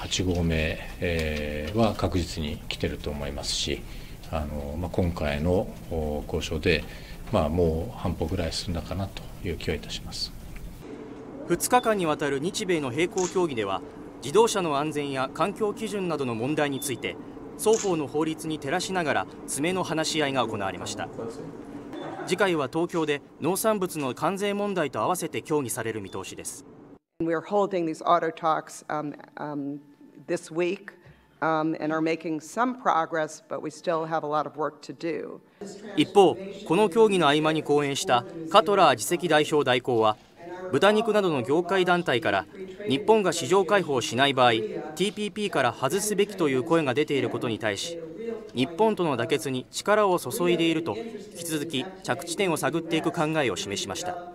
8合目は確実に来てると思いますし、今回の交渉で、もう半歩ぐらい進んだかなという気はいたします。 2日間にわたる日米の並行協議では、自動車の安全や環境基準などの問題について双方の法律に照らしながら詰めの話し合いが行われました。次回は東京で農産物の関税問題と合わせて協議される見通しです。 We are holding these auto talks this week and are making some progress, but we still have a lot of work to do. 一方、この協議の合間に講演したカトラー次席代表代行は、豚肉などの業界団体から日本が市場開放しない場合 TPP から外すべきという声が出ていることに対し、日本との妥結に力を注いでいると引き続き着地点を探っていく考えを示しました。